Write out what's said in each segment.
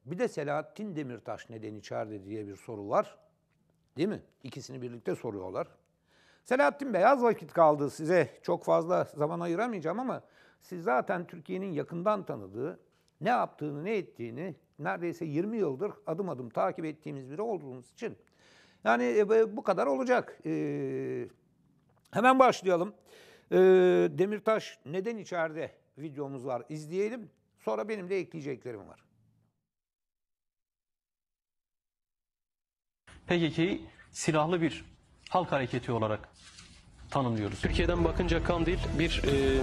Bir de Selahattin Demirtaş neden içeride diye bir soru var. Değil mi? İkisini birlikte soruyorlar. Selahattin Bey, az vakit kaldı, size çok fazla zaman ayıramayacağım ama siz zaten Türkiye'nin yakından tanıdığı, ne yaptığını, ne ettiğini neredeyse 20 yıldır adım adım takip ettiğimiz biri olduğunuz için yani bu kadar olacak. Hemen başlayalım. Demirtaş neden içeride videomuz var, izleyelim. Sonra benim de ekleyeceklerim var. PKK'yı silahlı bir halk hareketi olarak tanımlıyoruz. Türkiye'den bakınca Kandil bir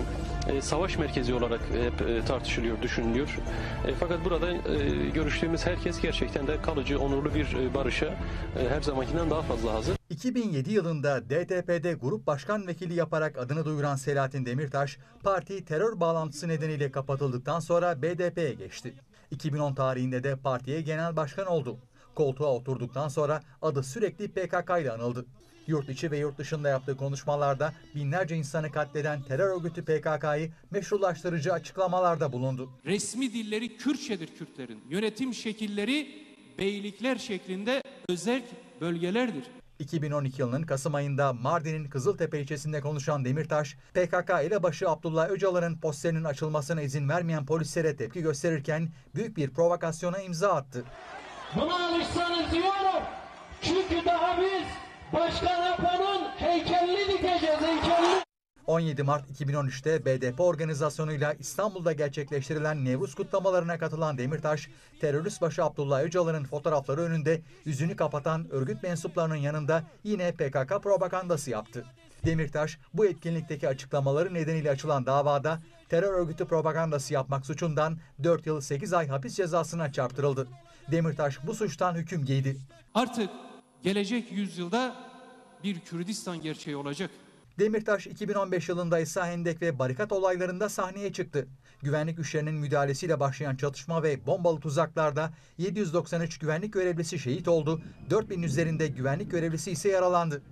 savaş merkezi olarak tartışılıyor, düşünülüyor. Fakat burada görüştüğümüz herkes gerçekten de kalıcı, onurlu bir barışa her zamankinden daha fazla hazır. 2007 yılında DTP'de grup başkan vekili yaparak adını duyuran Selahattin Demirtaş, parti terör bağlantısı nedeniyle kapatıldıktan sonra BDP'ye geçti. 2010 tarihinde de partiye genel başkan oldu. Koltuğa oturduktan sonra adı sürekli PKK ile anıldı. Yurt içi ve yurt dışında yaptığı konuşmalarda binlerce insanı katleden terör örgütü PKK'yı meşrulaştırıcı açıklamalarda bulundu. Resmi dilleri Kürtçedir Kürtlerin. Yönetim şekilleri beylikler şeklinde özerk bölgelerdir. 2012 yılının Kasım ayında Mardin'in Kızıltepe ilçesinde konuşan Demirtaş, PKK elebaşı Abdullah Öcalan'ın posterinin açılmasına izin vermeyen polislere tepki gösterirken büyük bir provokasyona imza attı. Buna alışsanız diyorum. Çünkü daha biz Başkan Apo'nun heykelini dikeceğiz, heykelini. 17 Mart 2013'te BDP organizasyonuyla İstanbul'da gerçekleştirilen Nevruz kutlamalarına katılan Demirtaş, terörist başı Abdullah Öcalan'ın fotoğrafları önünde yüzünü kapatan örgüt mensuplarının yanında yine PKK propagandası yaptı. Demirtaş, bu etkinlikteki açıklamaları nedeniyle açılan davada terör örgütü propagandası yapmak suçundan 4 yıl 8 ay hapis cezasına çarptırıldı. Demirtaş bu suçtan hüküm giydi. Artık gelecek yüzyılda bir Kürdistan gerçeği olacak. Demirtaş 2015 yılında ise hendek ve barikat olaylarında sahneye çıktı. Güvenlik güçlerinin müdahalesiyle başlayan çatışma ve bombalı tuzaklarda 793 güvenlik görevlisi şehit oldu, 4000 üzerinde güvenlik görevlisi ise yaralandı.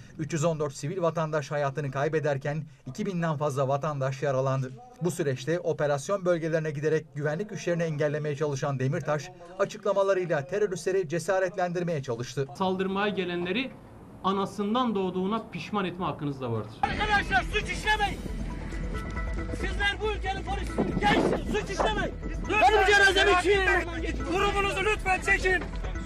314 sivil vatandaş hayatını kaybederken 2000'den fazla vatandaş yaralandı. Bu süreçte operasyon bölgelerine giderek güvenlik güçlerini engellemeye çalışan Demirtaş, açıklamalarıyla teröristleri cesaretlendirmeye çalıştı. Saldırmaya gelenleri anasından doğduğuna pişman etme hakkınız da vardır. Arkadaşlar suç işlemeyin. Sizler bu ülkenin polisini gençsiniz, suç işlemeyin. Benim cenazemi için grubumuzu lütfen çekin.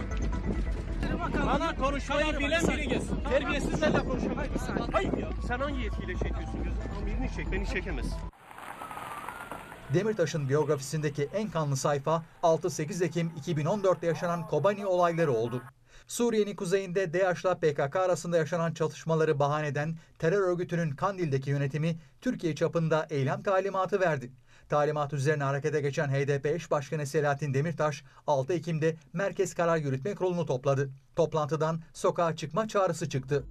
Bana konuşmayı bilen biri gelsin. Terbiyesizlerle konuşamayız. Hayır ya. Sen hangi yetkiyle çekiyorsun gözüm? Amirini çek, beni çekemezsin. Demirtaş'ın biyografisindeki en kanlı sayfa 6-8 Ekim 2014'te yaşanan Kobani olayları oldu. Suriye'nin kuzeyinde DAEŞ'la PKK arasında yaşanan çatışmaları bahane eden terör örgütünün Kandil'deki yönetimi Türkiye çapında eylem talimatı verdi. Talimat üzerine harekete geçen HDP eş başkanı Selahattin Demirtaş 6 Ekim'de Merkez Karar Yürütme Kurulu'nu topladı. Toplantıdan sokağa çıkma çağrısı çıktı.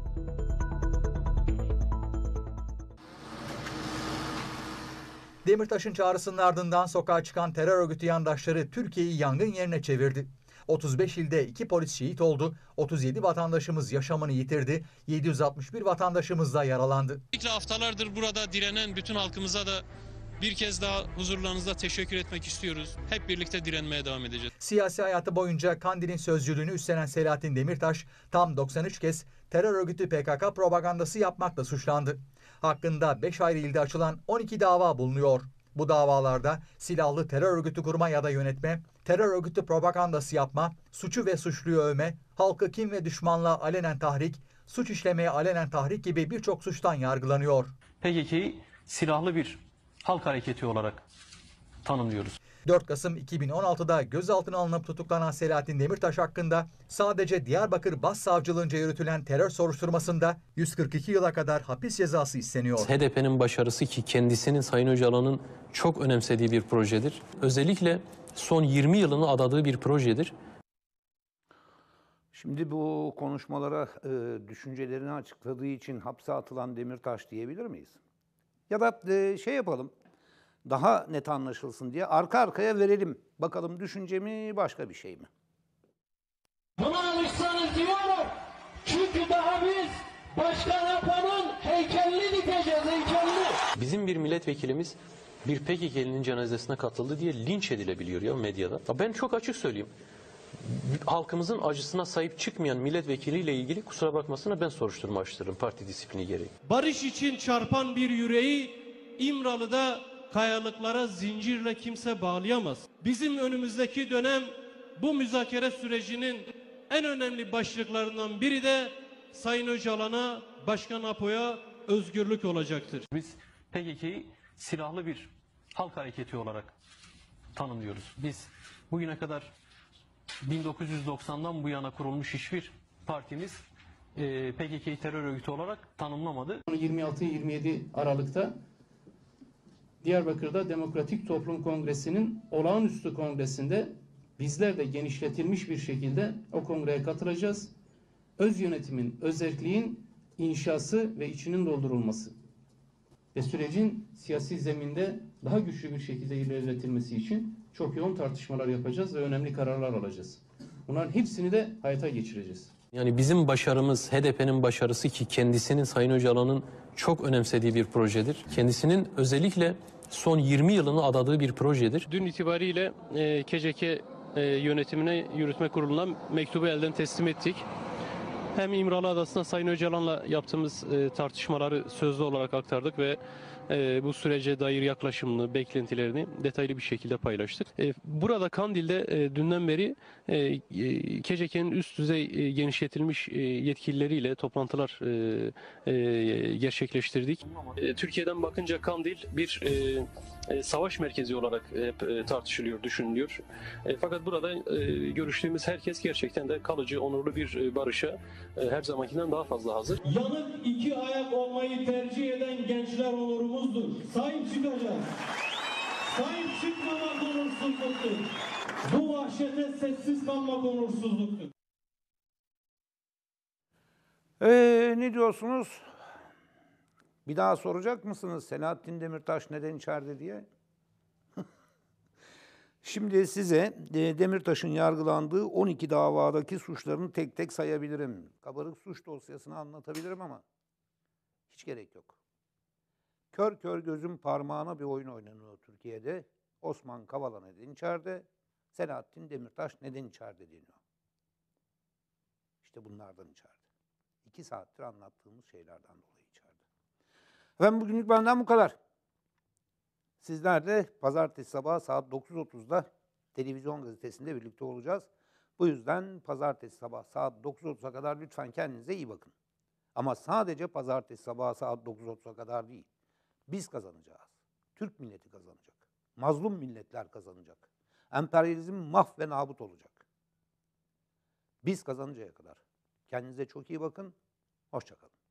Demirtaş'ın çağrısının ardından sokağa çıkan terör örgütü yandaşları Türkiye'yi yangın yerine çevirdi. 35 ilde 2 polis şehit oldu, 37 vatandaşımız yaşamını yitirdi, 761 vatandaşımız da yaralandı. Haftalardır burada direnen bütün halkımıza da bir kez daha huzurlarınızda teşekkür etmek istiyoruz. Hep birlikte direnmeye devam edeceğiz. Siyasi hayatı boyunca Kandil'in sözcülüğünü üstlenen Selahattin Demirtaş tam 93 kez terör örgütü PKK propagandası yapmakla suçlandı. Hakkında 5 ayrı ilde açılan 12 dava bulunuyor. Bu davalarda silahlı terör örgütü kurma ya da yönetme, terör örgütü propagandası yapma, suçu ve suçluyu övme, halkı kin ve düşmanlığa alenen tahrik, suç işlemeye alenen tahrik gibi birçok suçtan yargılanıyor. PKK'yı silahlı bir halk hareketi olarak tanımlıyoruz. 4 Kasım 2016'da gözaltına alınıp tutuklanan Selahattin Demirtaş hakkında sadece Diyarbakır Başsavcılığınca yürütülen terör soruşturmasında 142 yıla kadar hapis cezası isteniyor. HDP'nin başarısı ki kendisinin Sayın Öcalan'ın çok önemsediği bir projedir. Özellikle son 20 yılını adadığı bir projedir. Şimdi bu konuşmalara düşüncelerini açıkladığı için hapse atılan Demirtaş diyebilir miyiz? Ya da şey yapalım, daha net anlaşılsın diye arka arkaya verelim. Bakalım düşünce mi, başka bir şey mi? Buna alışsanız diyorum. Çünkü daha biz Başkan Apo'nun heykelini dikeceğiz, heykelini. Bizim bir milletvekilimiz bir PKK'linin cenazesine katıldı diye linç edilebiliyor ya medyada. Ya ben çok açık söyleyeyim. Halkımızın acısına sahip çıkmayan milletvekiliyle ilgili kusura bakmasına ben soruşturma açtırırım parti disiplini gereği. Barış için çarpan bir yüreği İmralı'da kayalıklara zincirle kimse bağlayamaz. Bizim önümüzdeki dönem bu müzakere sürecinin en önemli başlıklarından biri de Sayın Öcalan'a, Başkan Apo'ya özgürlük olacaktır. Biz PKK'yı silahlı bir halk hareketi olarak tanımlıyoruz. Biz bugüne kadar 1990'dan bu yana kurulmuş hiçbir partimiz PKK'yı terör örgütü olarak tanımlamadı. 26-27 Aralık'ta Diyarbakır'da Demokratik Toplum Kongresi'nin olağanüstü kongresinde bizler de genişletilmiş bir şekilde o kongreye katılacağız. Öz yönetimin, özerkliğin inşası ve içinin doldurulması ve sürecin siyasi zeminde daha güçlü bir şekilde ilerletilmesi için çok yoğun tartışmalar yapacağız ve önemli kararlar alacağız. Bunların hepsini de hayata geçireceğiz. Yani bizim başarımız, HDP'nin başarısı ki kendisinin Sayın Öcalan'ın çok önemsediği bir projedir. Kendisinin özellikle son 20 yılını adadığı bir projedir. Dün itibariyle KCK yönetimine, yürütme kuruluna mektubu elden teslim ettik. Hem İmralı Adası'nda Sayın Öcalan'la yaptığımız tartışmaları sözlü olarak aktardık ve bu sürece dair yaklaşımını, beklentilerini detaylı bir şekilde paylaştık. Burada Kandil'de dünden beri KCK'nin üst düzey genişletilmiş yetkilileriyle toplantılar gerçekleştirdik. Türkiye'den bakınca Kandil bir savaş merkezi olarak tartışılıyor, düşünülüyor. Fakat burada görüştüğümüz herkes gerçekten de kalıcı, onurlu bir barışa her zamankinden daha fazla hazır. Yanık iki ayak olmayı tercih eden gençler onurumuzdur. Sahip çıkacağız. Sahip çıkmamak onursuzluktur. Bu vahşete sessiz kalmak onursuzluktur. Ne diyorsunuz? Bir daha soracak mısınız Selahattin Demirtaş neden içeride diye? Şimdi size Demirtaş'ın yargılandığı 12 davadaki suçlarını tek tek sayabilirim. Kabarık suç dosyasını anlatabilirim ama hiç gerek yok. Kör kör gözüm parmağına bir oyun oynanıyor Türkiye'de. Osman Kavala neden içeride? Selahattin Demirtaş neden içeride deniyor. İşte bunlardan içeride. 2 saattir anlattığımız şeylerden dolayı içeride. Efendim bugünlük benden bu kadar. Sizler de pazartesi sabahı saat 9.30'da televizyon gazetesinde birlikte olacağız. Bu yüzden pazartesi sabah saat 9.30'a kadar lütfen kendinize iyi bakın. Ama sadece pazartesi sabahı saat 9.30'a kadar değil. Biz kazanacağız. Türk milleti kazanacak. Mazlum milletler kazanacak. Emperyalizm mahv ve nabut olacak. Biz kazanıncaya kadar. Kendinize çok iyi bakın. Hoşça kalın.